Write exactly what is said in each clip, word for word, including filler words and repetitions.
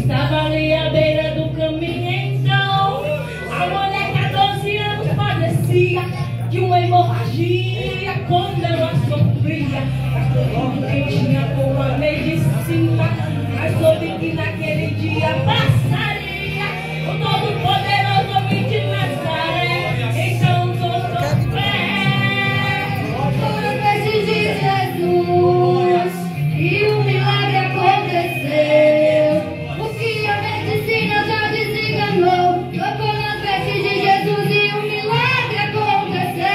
Estava ali à beira do caminho, então a mulher com doze anos padecia de uma hemorragia quando ela sofria. Logo que tinha boa medicina, mas soube que naquele dia passaria o todo-poderoso homem de Nazaré. Então tô fé por vezes de Jesus e o milagre aconteceu. O que a medicina já desenganou, tocou nas vestes de Jesus e o milagre aconteceu.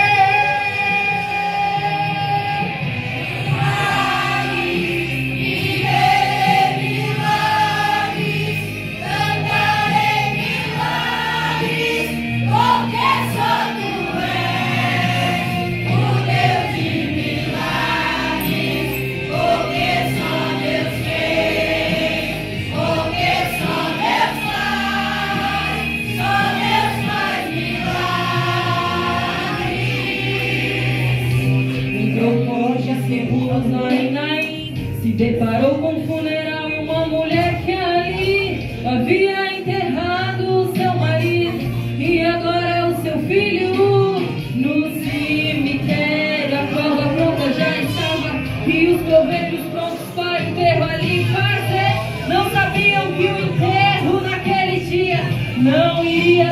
Se deparou com um funeral e uma mulher que ali havia enterrado seu marido e agora o seu filho no cemitério. A cova pronta já estava e os governos prontos para o enterro ali fazer. Não sabiam que o enterro naquele dia não iria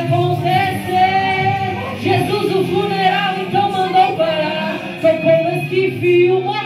acontecer. Jesus o funeral então mandou parar, tocou nesse fio.